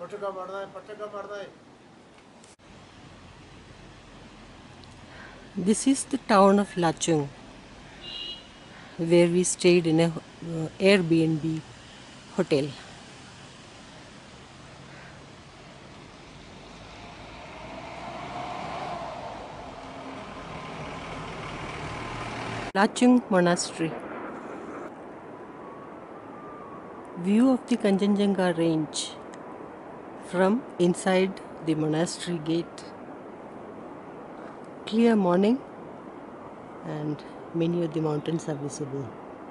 This is the town of Lachung, where we stayed in a Airbnb hotel. Lachung Monastery. View of the Kanchenjunga range from inside the monastery gate. Clear morning and many of the mountains are visible.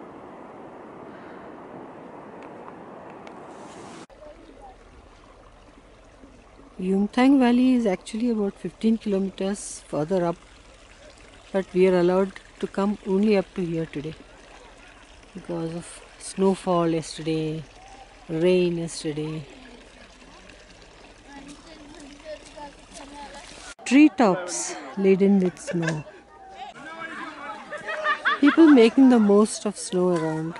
Yumthang Valley is actually about 15 kilometers further up, but we are allowed to come only up to here today because of snowfall yesterday, rain yesterday. Treetops laden with snow. People making the most of snow around.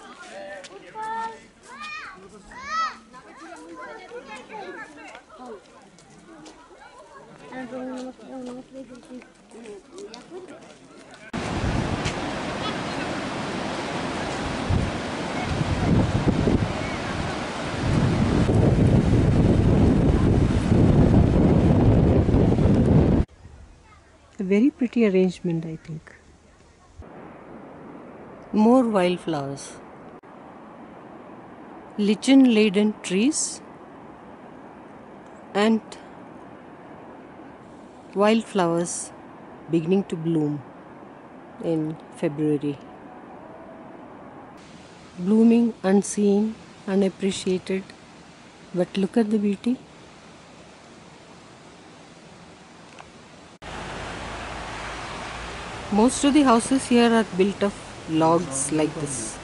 A very pretty arrangement, I think. More wildflowers. Lichen laden trees and wildflowers beginning to bloom in February. Blooming unseen, unappreciated, but look at the beauty. Most of the houses here are built of logs like this.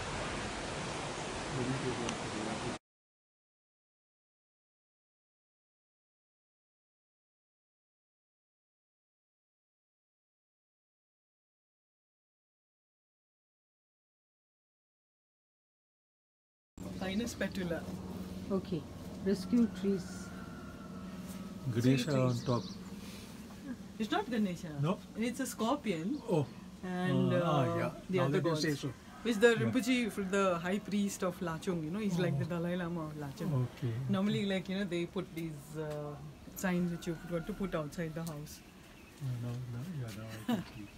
Pinus petula. Okay, rescue trees. Ganesha on top. It's not Ganesha. No? It's a scorpion. Oh. And Yeah. the Now other that you gods. say so. It's the Rinpoche, the high priest of Lachung, he's like the Dalai Lama of Lachung. Okay. Normally, they put these signs which you've got to put outside the house. Now I can see.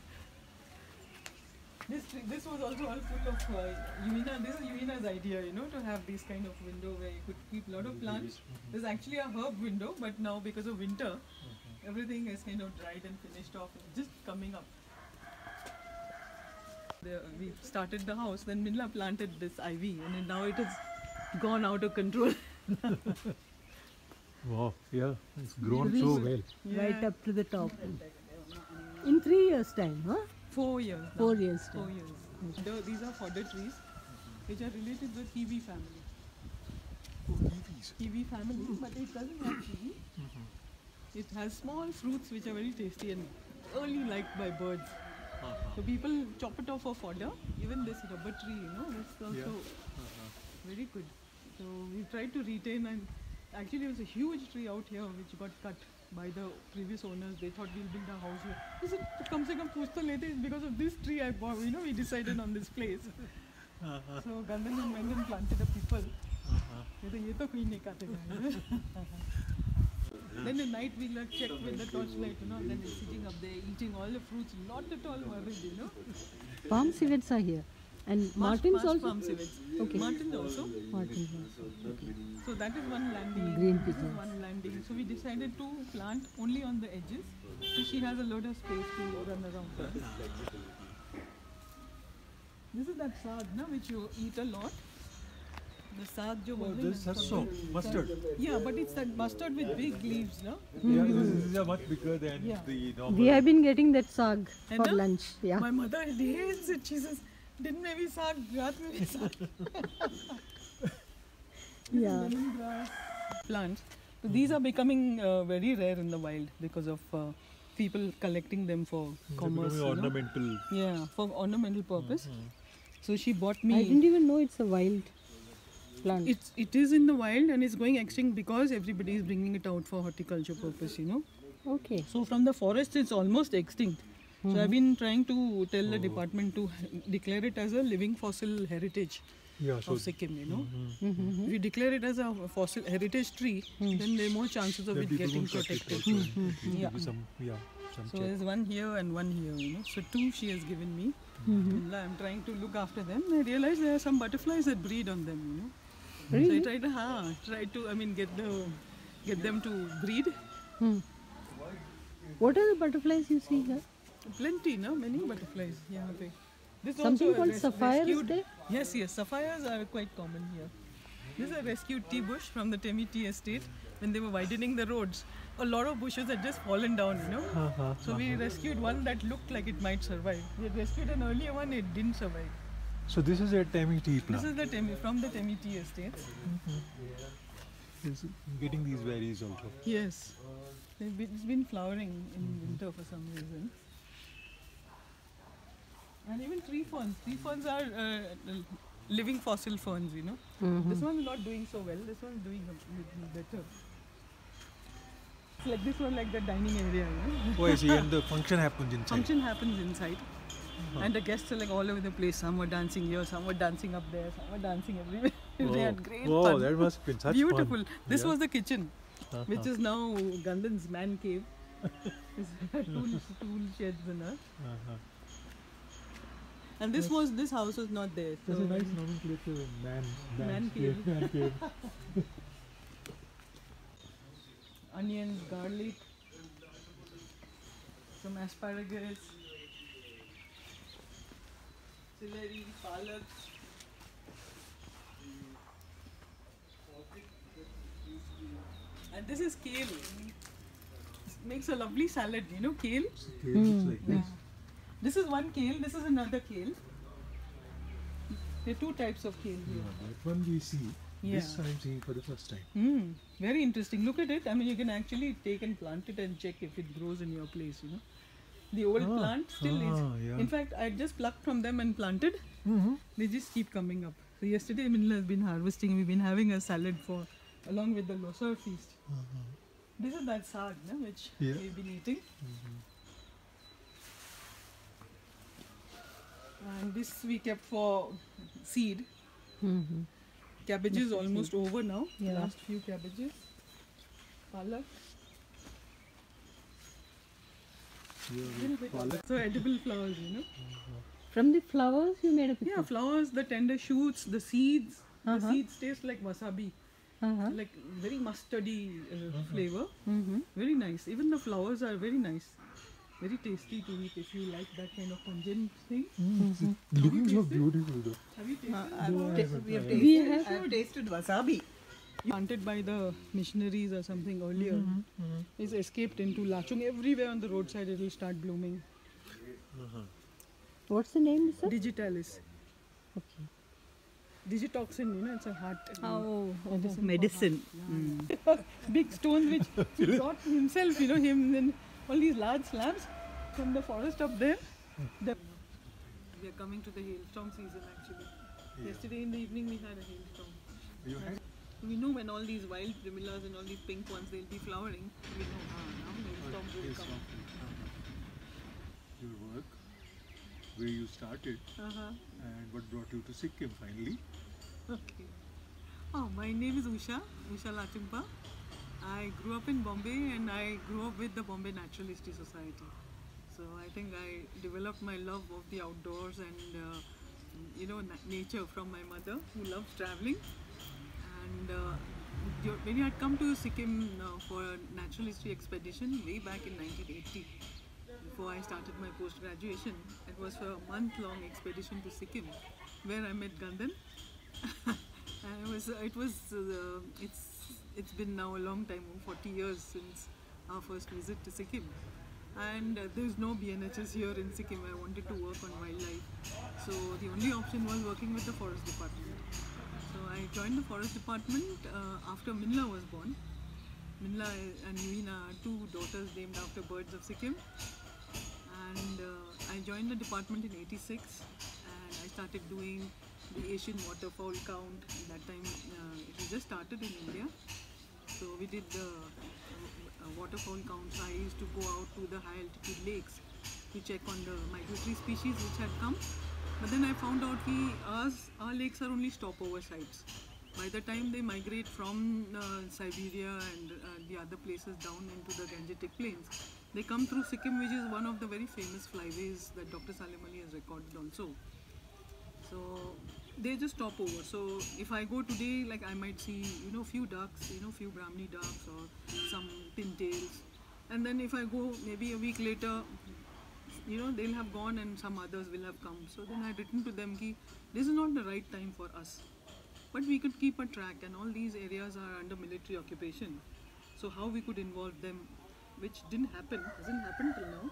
This was also all full of Yumina. This is Yumina's idea, to have this kind of window where you could keep a lot of plants. There's actually a herb window, but now because of winter, everything is kind of dried and finished off. It's just coming up. We started the house, then Minla planted this ivy, and now it has gone out of control. Wow, yeah, it's grown so well. Yeah. Right up to the top. In 3 years' time, huh? 4 years. Now. 4 years' time. 4 years. These are fodder trees, which are related to the kiwi family. Kiwi family, but it doesn't have kiwi. It has small fruits which are very tasty and early liked by birds. So people chop it off for fodder. Even this rubber tree, it's also very good. So we tried to retain, and actually it was a huge tree out here which got cut by the previous owners. They thought we'll build a house here. I said, "Kam se kam puch to lete." It's because of this tree I bought. We decided on this place. So Gandhan and Mendan planted a people. Ye to koi nahi katega. Then at night we'll check with the torchlight, then they're sitting up there eating all the fruits, not at all worried, Palm civets are here. And martins also? Palm civets. Okay. Martins also. Martins also. Okay. So that is one landing. Green this pigeons. is one landing. So we decided to plant only on the edges. So she has a lot of space to run around. This is that saag, which you eat a lot. The saag jo This has so mustard. Yeah, but it's that mustard with big leaves, no? Yeah, this is much bigger than the normal. We have been getting that saag And for lunch. Yeah. My mother hates it. She says, "Din mein bhi saag, raat mein bhi saag." Yeah. Lemongrass plants. So these are becoming very rare in the wild because of people collecting them for commerce. Ornamental. Yeah, for ornamental purpose. So she bought me. I didn't even know it's a wild. plant? It is in the wild and it's going extinct because everybody is bringing it out for horticulture purpose, you know. Okay. So from the forest it's almost extinct. So I've been trying to tell the department to declare it as a living fossil heritage of Sikkim, you know. If you declare it as a fossil heritage tree, then there are more chances of it getting protected. Yeah. So there's one here and one here, you know. So 2 she has given me. And I'm trying to look after them. I realize there are some butterflies that breed on them, you know. Really? So I try to, I mean, get them to breed. What are the butterflies you see here? Plenty, no? Many butterflies. Yeah, okay. This Something also a called sapphire is rescued- there? Yes, sapphires are quite common here. This is a rescued tea bush from the Temi tea estate. When they were widening the roads, a lot of bushes had just fallen down, you know. So we rescued one that looked like it might survive. We had rescued an earlier one, it didn't survive. So this is a Temi tea This plant. is the from the Temi tea estates. It's getting these berries also. Yes. It's been flowering in winter for some reason. And even tree ferns. Tree ferns are living fossil ferns, you know. This one is not doing so well. This one is doing a little better. It's like this one, like the dining area, you know. Oh, I see. And the function happens inside. Function happens inside. And the guests are like all over the place. Some were dancing here, some were dancing up there, some were dancing everywhere. They had great fun. That must have been such Beautiful. fun. This was the kitchen, which is now Gandhan's man cave. tool sheds and all. And this house was not there. That's So a nice nomenclature. Man cave. Man cave. Onions, garlic, some asparagus, celery, palak. And this is kale. Makes a lovely salad, you know, kale. It's like this. This is one kale, this is another kale. There are 2 types of kale here. That one we see. Yeah. This I'm seeing for the first time. Very interesting. Look at it. I mean, you can actually take and plant it and check if it grows in your place, you know. The old plant still is. Yeah. In fact, I just plucked from them and planted. They just keep coming up. So yesterday, Minla has been harvesting. We've been having a salad along with the Losar feast. This is that sag, no, which we've been eating. And this we kept for seed. Cabbages almost over now. Yeah. Last few cabbages. Palak. So edible flowers, you know. From the flowers you made a picture? Yeah, flowers, the tender shoots, the seeds. The seeds taste like wasabi. Like very mustardy flavor. Very nice. Even the flowers are very nice. Very tasty to eat if you like that kind of pungent thing. Looking so beautiful though. Have you tasted? I have tasted wasabi. Planted by the missionaries or something earlier. It's escaped into Lachung. Everywhere on the roadside it will start blooming. What's the name, sir? Digitalis. Okay. Digitoxin, you know, it's a heart. Medicine. Big stone which he brought himself, you know, and all these large slabs from the forest up there. We are coming to the hailstorm season actually. Yesterday in the evening we had a hailstorm. We know when all these wild primulas and all these pink ones, they'll be flowering. We know, now hailstorms will come. Your work, where you started, and what brought you to Sikkim finally. Okay. Oh, my name is Usha Lachungpa. I grew up in Bombay and I grew up with the Bombay Natural History Society. So I think I developed my love of the outdoors and you know, nature from my mother who loves traveling. And when you had come to Sikkim for a natural history expedition way back in 1980, before I started my post-graduation, it was for a month-long expedition to Sikkim, where I met Gandhan. And it's been now a long time, 40 years since our first visit to Sikkim. And there's no BNHS here in Sikkim. I wanted to work on wildlife. So the only option was working with the forest department. So I joined the forest department after Minla was born. Minla and Nuvina are 2 daughters named after birds of Sikkim. And I joined the department in '86 and I started doing the Asian waterfowl count. At that time, it was just started in India. So we did the waterfowl counts. I used to go out to the high altitude lakes to check on the migratory species which had come. But then I found out our lakes are only stopover sites. By the time they migrate from Siberia and the other places down into the Gangetic plains, they come through Sikkim, which is one of the very famous flyways that Dr. Salim Ali has recorded also. So they just stop over. So if I go today, like I might see, few ducks, few Brahmini ducks or some pintails. And then if I go maybe a week later, they'll have gone and some others will have come. So then I written to them, this is not the right time for us. But we could keep a track, and all these areas are under military occupation. So how we could involve them, which hasn't happened till now.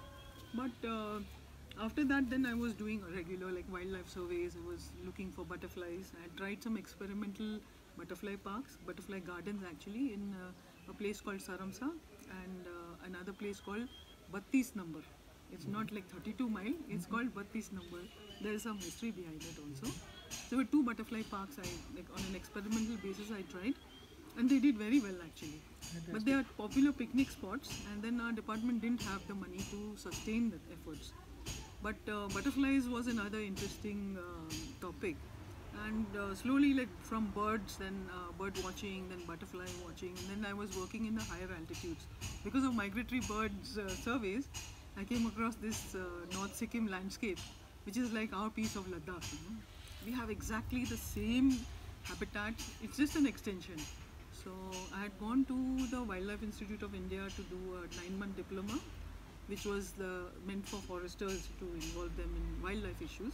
But after that, then I was doing a regular wildlife surveys. I was looking for butterflies. I had tried some experimental butterfly parks, butterfly gardens actually, in a place called Saramsa and another place called 32 number. It's not like 32 mile, it's called 32 number. There is some history behind it also. There were 2 butterfly parks on an experimental basis I tried, and they did very well actually. But they are popular picnic spots, and then our department didn't have the money to sustain the efforts. But butterflies was another interesting topic, and slowly from birds, then bird watching, then butterfly watching, and then I was working in the higher altitudes. Because of migratory birds surveys, I came across this North Sikkim landscape, which is like our piece of Ladakh. We have exactly the same habitat, it's just an extension. So I had gone to the Wildlife Institute of India to do a 9-month diploma, which was meant for foresters to involve them in wildlife issues.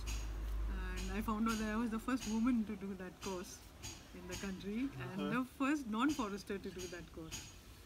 And I found out that I was the first woman to do that course in the country, and the first non-forester to do that course.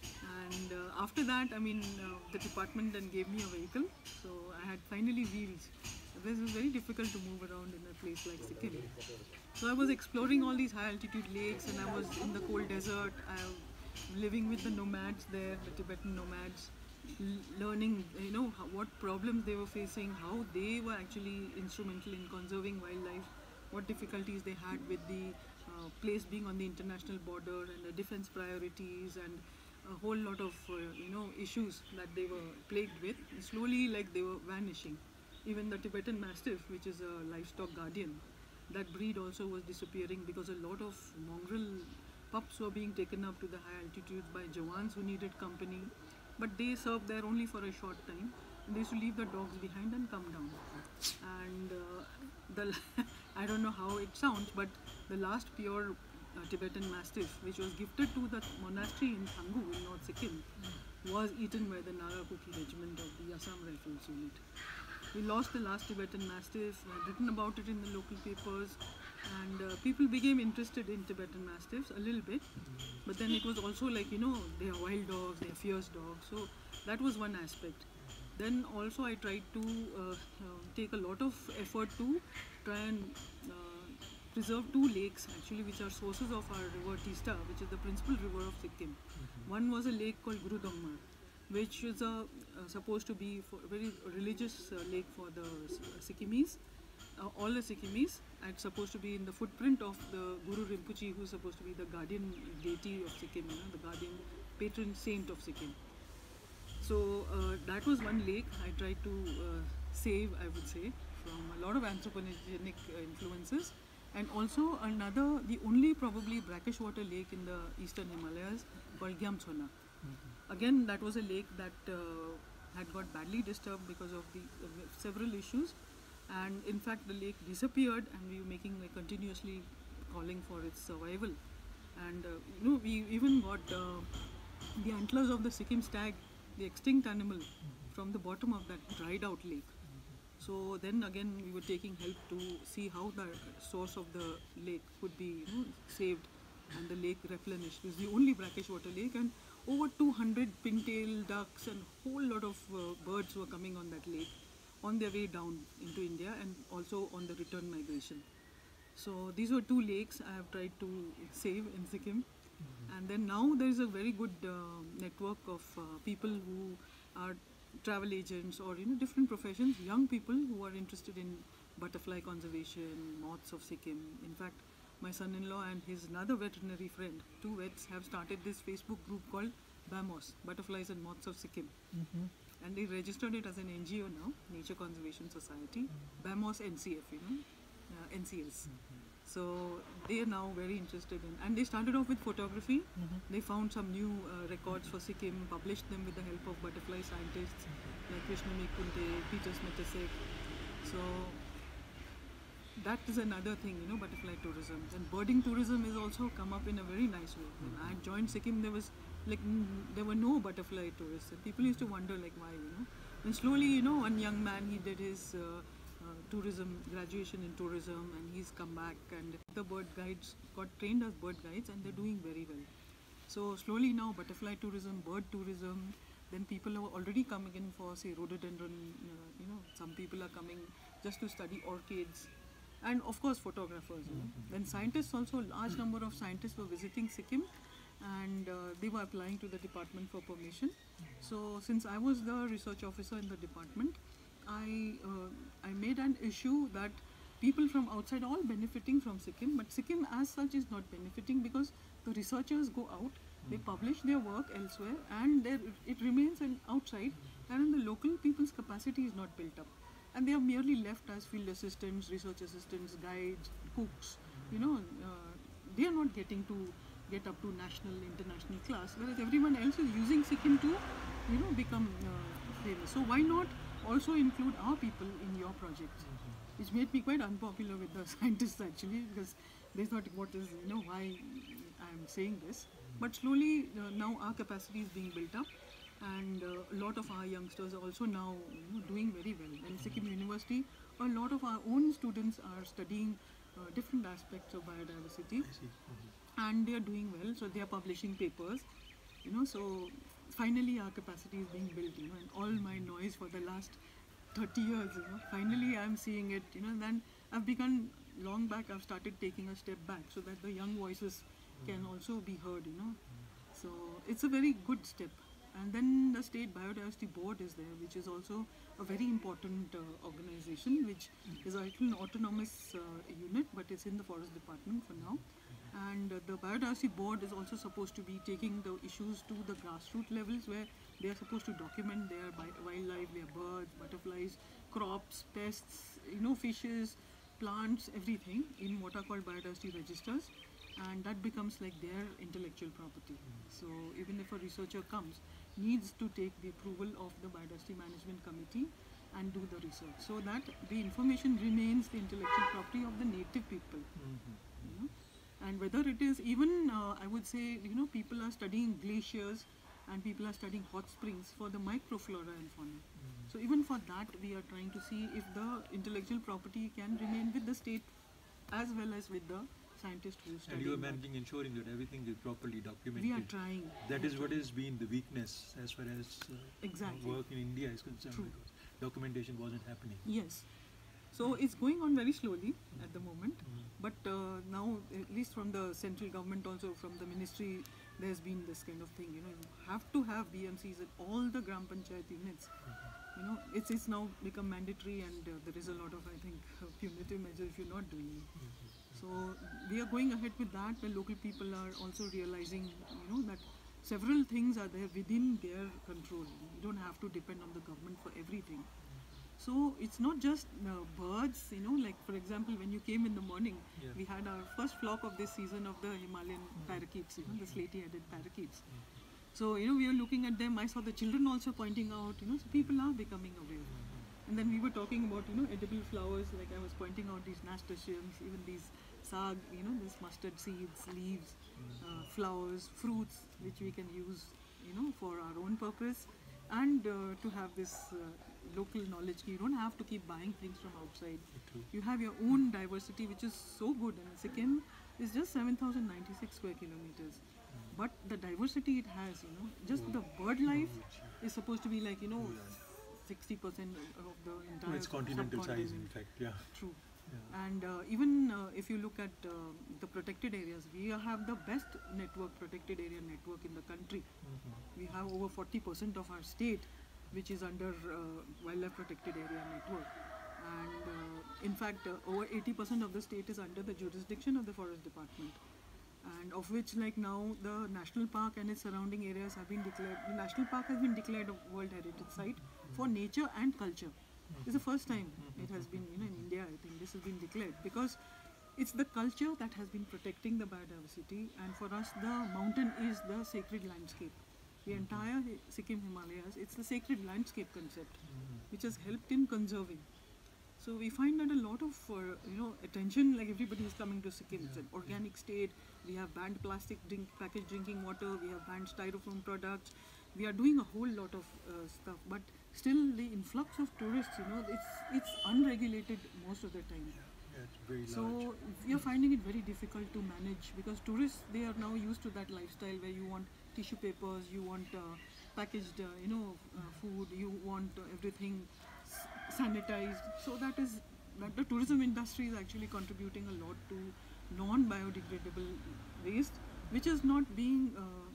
And after that, the department then gave me a vehicle, so I had finally wheels. It was very difficult to move around in a place like Sikkim. So I was exploring all these high altitude lakes, and I was in the cold desert. I was living with the nomads there, the Tibetan nomads, learning what problems they were facing, how they were actually instrumental in conserving wildlife, what difficulties they had with the place being on the international border and the defense priorities, and a whole lot of issues that they were plagued with. And slowly they were vanishing. Even the Tibetan Mastiff, which is a livestock guardian, that breed also was disappearing because a lot of mongrel pups were being taken up to the high altitudes by Jawans who needed company, but they served there only for a short time. And they used to leave the dogs behind and come down. And I don't know how it sounds, but the last pure Tibetan Mastiff, which was gifted to the monastery in Thangu in North Sikkim, was eaten by the Nagakuki regiment of the Assam Rifles unit. We lost the last Tibetan Mastiff. I had written about it in the local papers, and people became interested in Tibetan Mastiffs a little bit. But then it was also they are wild dogs, they are fierce dogs. So that was one aspect. Then also I tried to take a lot of effort to try and preserve 2 lakes actually, which are sources of our River Teesta, which is the principal river of Sikkim. One was a lake called Guru Dongmar, which is supposed to be a very religious lake for the Sikkimese, all the Sikkimese. It's supposed to be in the footprint of the Guru Rinpoche, who is supposed to be the guardian deity of Sikkim, the guardian patron saint of Sikkim. So that was one lake I tried to save, I would say, from a lot of anthropogenic influences. And also another, the only probably brackish water lake in the eastern Himalayas, called Gyamtsona. Again, that was a lake that had got badly disturbed because of the several issues, and in fact the lake disappeared, and we were making continuously calling for its survival. And we even got the antlers of the Sikkim stag, the extinct animal, from the bottom of that dried out lake. So then again we were taking help to see how the source of the lake could be saved and the lake replenished. It was the only brackish water lake, and over 200 pintail ducks and a whole lot of birds were coming on that lake on their way down into India, and also on the return migration. So these were 2 lakes I have tried to save in Sikkim. And then now there is a very good network of people who are travel agents or different professions, young people who are interested in butterfly conservation, moths of Sikkim. In fact, my son-in-law and his another veterinary friend, two vets, have started this Facebook group called BAMOS, Butterflies and Moths of Sikkim. And they registered it as an NGO now, Nature Conservation Society, BAMOS NCF, NCS. So they are now very interested in, and they started off with photography. They found some new records for Sikkim, published them with the help of butterfly scientists like Krishna Mekunte, Peter Smetasek. So that is another thing, butterfly tourism. And birding tourism has also come up in a very nice way. When I joined Sikkim, there were no butterfly tourists. And people used to wonder why, And slowly, one young man, he did his tourism, graduation in tourism, and he's come back, and the bird guides got trained as bird guides, and they're doing very well. So slowly now butterfly tourism, bird tourism, then people are already coming in for, say, rhododendron, some people are coming just to study orchids, and of course photographers. Then scientists also, large number of scientists were visiting Sikkim, and they were applying to the department for permission. So since I was the research officer in the department, I made an issue that people from outside all benefiting from Sikkim, but Sikkim as such is not benefiting because the researchers go out, they publish their work elsewhere, and it remains outside, and the local people's capacity is not built up. And they are merely left as field assistants, research assistants, guides, cooks. They are not getting to get up to national, international class, whereas everyone else is using Sikkim to, become famous. So why not also include our people in your projects? Which made me quite unpopular with the scientists actually, because they thought, what is, why I am saying this. But slowly now our capacity is being built up, and a lot of our youngsters are also now doing very well. In Sikkim University, a lot of our own students are studying different aspects of biodiversity, and they are doing well. So they are publishing papers, so finally our capacity is being built, and all my noise for the last 30 years, finally I'm seeing it, then I've begun, long back I've started taking a step back so that the young voices can also be heard, So it's a very good step. And then the State Biodiversity Board is there, which is also a very important organization, which is an autonomous unit, but it's in the Forest Department for now. And the Biodiversity Board is also supposed to be taking the issues to the grassroots levels, where they are supposed to document their wildlife, their birds, butterflies, crops, pests, fishes, plants, everything in what are called biodiversity registers. And that becomes like their intellectual property. So even if a researcher comes, needs to take the approval of the Biodiversity Management Committee and do the research, so that the information remains the intellectual property of the native people. And whether it is even, I would say, people are studying glaciers and people are studying hot springs for the microflora and fauna. So even for that, we are trying to see if the intellectual property can remain with the state as well as with the scientists who study. And you are managing, ensuring that everything is properly documented. We are trying. That is what has been the weakness as far as work in India is concerned. True. Because documentation wasn't happening. Yes. So it's going on very slowly at the moment, but now, at least from the central government, also from the ministry, there's been this kind of thing. You have to have BMCs at all the Gram Panchayat units. It's now become mandatory, and there is a lot of, I think, punitive measures if you're not doing it. So we are going ahead with that. The local people are also realizing, that several things are there within their control. You don't have to depend on the government for everything. So it's not just birds, like for example, when you came in the morning, we had our first flock of this season of the Himalayan parakeets, the slaty-headed parakeets. So, we were looking at them. I saw the children also pointing out, so people are becoming aware. And then we were talking about, edible flowers, like I was pointing out these nasturtiums, even these sag, this mustard seeds, leaves, flowers, fruits, which we can use, for our own purpose, and to have this local knowledge. You don't have to keep buying things from outside. You have your own diversity, which is so good. And Sikkim is just 7,096 square kilometers. But the diversity it has, just the bird life is supposed to be like, 60% of the entire It's continental size, in fact, True. Yeah. And even if you look at the protected areas, we have the best protected area network in the country. We have over 40% of our state which is under wildlife protected area network. and in fact over 80% of the state is under the jurisdiction of the forest department, and of which like now the national park and its surrounding areas have been declared, the national park has been declared a World Heritage Site for nature and culture. It's the first time it has been, in India, I think this has been declared, because it's the culture that has been protecting the biodiversity, and for us the mountain is the sacred landscape. The entire Sikkim Himalayas, it's the sacred landscape concept which has helped in conserving. So we find that a lot of attention, like everybody is coming to Sikkim. It's an organic state. We have banned plastic packaged drinking water. We have banned styrofoam products. We are doing a whole lot of stuff, but still the influx of tourists, it's unregulated most of the time. Yeah, it's very large. So we are finding it very difficult to manage, because tourists, they are now used to that lifestyle where you want tissue papers, you want packaged food, you want everything sanitized. So that the tourism industry is actually contributing a lot to non-biodegradable waste, which is not being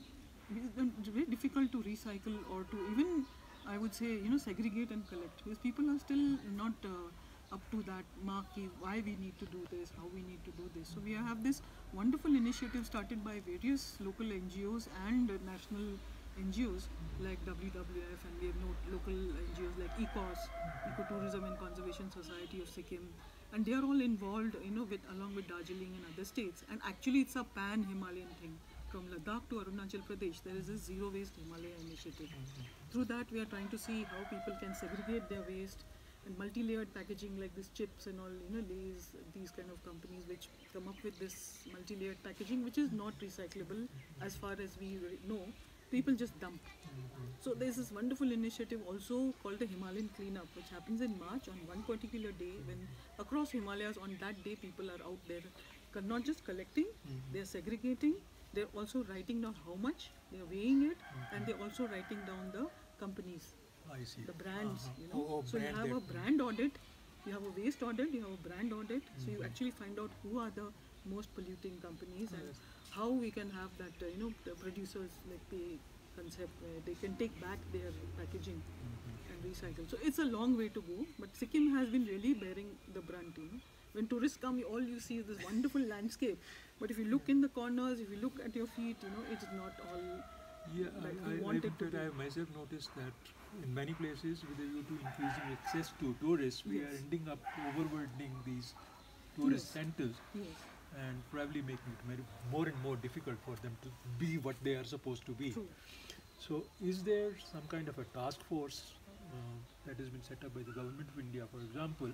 very difficult to recycle or to even, I would say, segregate and collect, because people are still not up to that mark, why we need to do this, how we need to do this. So we have this wonderful initiative started by various local NGOs and national NGOs like WWF, and we have local NGOs like ECOS, Ecotourism and Conservation Society of Sikkim, and they are all involved, along with Darjeeling and other states. And actually it's a pan-Himalayan thing. From Ladakh to Arunachal Pradesh, there is a zero waste Himalaya initiative. Through that we are trying to see how people can segregate their waste, and multi-layered packaging like this chips and all, Lays, these kind of companies which come up with this multi-layered packaging, which is not recyclable as far as we know. People just dump. So there's this wonderful initiative also called the Himalayan Cleanup, which happens in March on one particular day, when across Himalayas on that day people are out there not just collecting, they're segregating, they're also writing down how much, they're weighing it, and they're also writing down the companies, I see. the brands, So brand you have a brand audit, you have a waste audit, you have a brand audit. So you actually find out who are the most polluting companies, and how we can have that, the producers like the concept where they can take back their packaging and recycle. So it's a long way to go, but Sikkim has been really bearing the brunt. When tourists come, all you see is this wonderful landscape. But if you look in the corners, if you look at your feet, it's not all. Yeah, like I we want it to be. I have myself noticed that in many places, with a view to increasing access to tourists, we are ending up overburdening these tourist centers, and probably making it more and more difficult for them to be what they are supposed to be. True. So is there some kind of a task force that has been set up by the government of India, for example,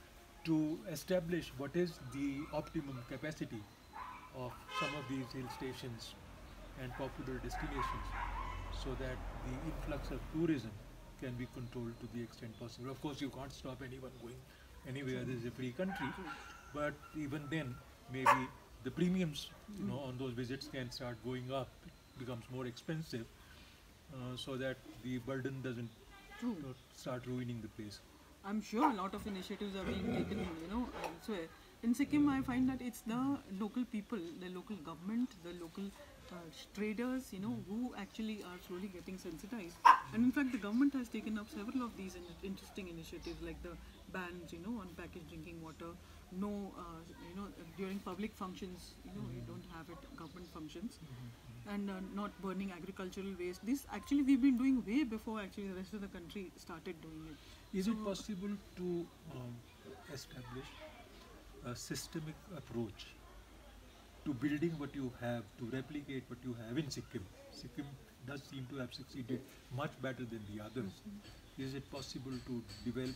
to establish what is the optimum capacity of some of these hill stations and popular destinations, so that the influx of tourism can be controlled to the extent possible? Of course, you can't stop anyone going anywhere. This is a free country, but even then, maybe the premiums, on those visits can start going up. It becomes more expensive, so that the burden doesn't start ruining the place. I'm sure a lot of initiatives are being taken, elsewhere. In Sikkim, I find that it's the local people, the local government, the local traders, who actually are slowly getting sensitized. And in fact, the government has taken up several of these interesting initiatives, like the bans, on packaged drinking water. No, during public functions, you don't have it, government functions. And not burning agricultural waste. This actually we've been doing way before actually the rest of the country started doing it. Is it possible to establish a systemic approach to building what you have, to replicate what you have in Sikkim? Sikkim does seem to have succeeded much better than the others. Is it possible to develop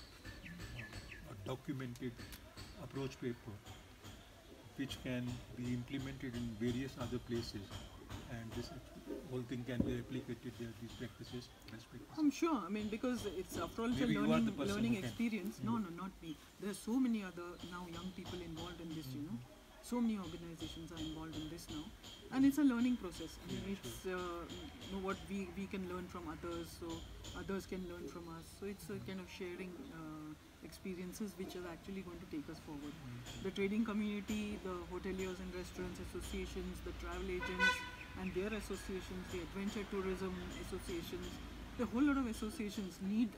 a documented approach paper which can be implemented in various other places, and this whole thing can be replicated there, these practices, best practices? I'm sure. Because it's after all it's Maybe a you are the person learning who can. experience. No, not me. There are so many other now young people involved in this. So many organizations are involved in this now, and it's a learning process. It's what we can learn from others, so others can learn from us. So it's a kind of sharing experiences which are actually going to take us forward. The trading community, the hoteliers and restaurants associations, the travel agents and their associations, the adventure tourism associations, a whole lot of associations need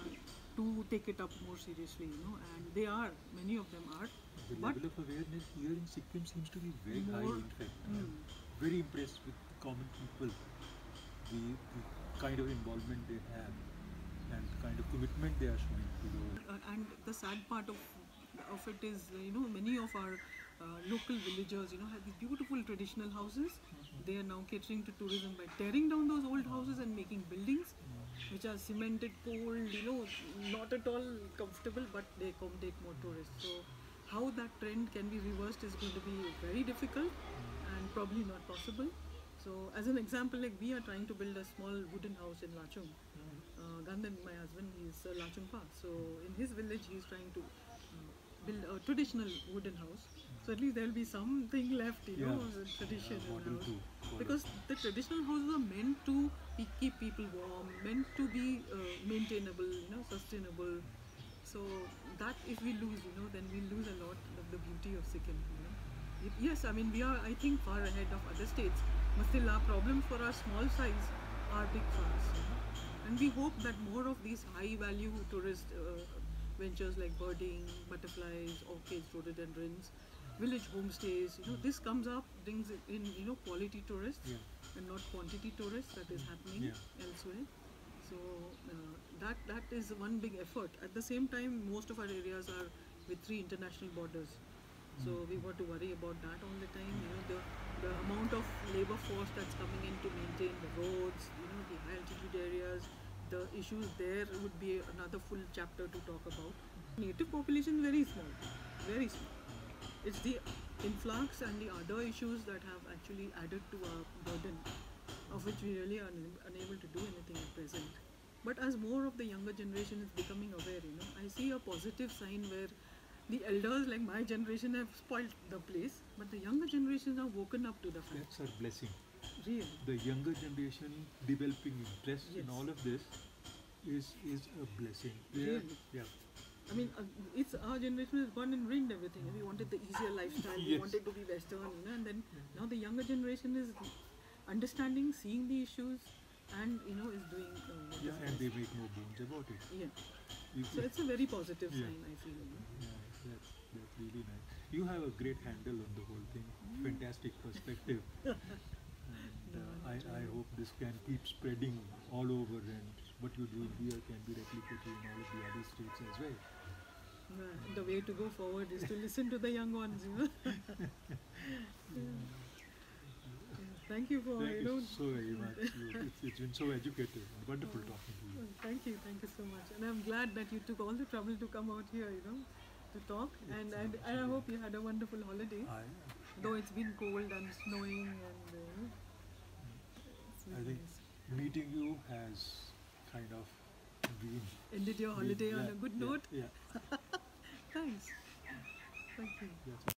to take it up more seriously, you know, and they are, many of them are. The But level of awareness here in Sikkim seems to be very high, more, in fact. I'm very impressed with the common people, the kind of involvement they have, and the kind of commitment they are showing to the and the sad part of it is, you know, many of our local villagers, you know, have these beautiful traditional houses. They are now catering to tourism by tearing down those old houses and making buildings which are cemented, cold, you know, not at all comfortable, but they take more tourists. So how that trend can be reversed is going to be very difficult and probably not possible. So as an example, like we are trying to build a small wooden house in Lachung. Gandhan, my husband, is Lachungpa. So in his village, he's trying to build a traditional wooden house. So at least there will be something left, you know, the tradition in the house. Because the traditional houses are meant to keep people warm, meant to be maintainable, you know, sustainable. So that if we lose, you know, then we lose a lot of the beauty of Sikkim. You know, yes, I mean we are, I think, far ahead of other states. But still, our problems for our small size are big for us. You know? And we hope that more of these high-value tourist ventures like birding, butterflies, orchids, rhododendrons, village homestays, you know, this comes up, brings in, you know, quality tourists and not quantity tourists that is happening elsewhere. So that is one big effort. At the same time, most of our areas are with 3 international borders. So we got to worry about that all the time. You know, the amount of labor force that's coming in to maintain the roads, you know, the high altitude areas, the issues there would be another full chapter to talk about. Native population is very small, very small. It's the influx and the other issues that have actually added to our burden, of which we really are unable to do anything at present. But as more of the younger generation is becoming aware, you know, I see a positive sign where the elders like my generation have spoiled the place, but the younger generation have woken up to the fact. That's our blessing. Really? The younger generation developing interest in all of this is a blessing. Really? Yeah. I mean, it's our generation has gone and ruined everything. We wanted the easier lifestyle, we wanted to be Western, you know, and then now the younger generation is understanding, seeing the issues, and, you know, is doing and they make no bones about it. Yeah. So it's a very positive sign, I feel. You know? Yeah, that's really nice. You have a great handle on the whole thing. Fantastic perspective. And I hope this can keep spreading all over, and what you do here can be replicated in all of the other states as well. The way to go forward is to listen to the young ones, you know. Thank you for, Thank you so very much. It's been so educative and wonderful talking to you. Thank you so much. And I'm glad that you took all the trouble to come out here, you know, to talk. And I hope you had a wonderful holiday. Though it's been cold and snowing and I think meeting you has kind of been ended your holiday on a good note. Yeah. Thanks. Thank you. That's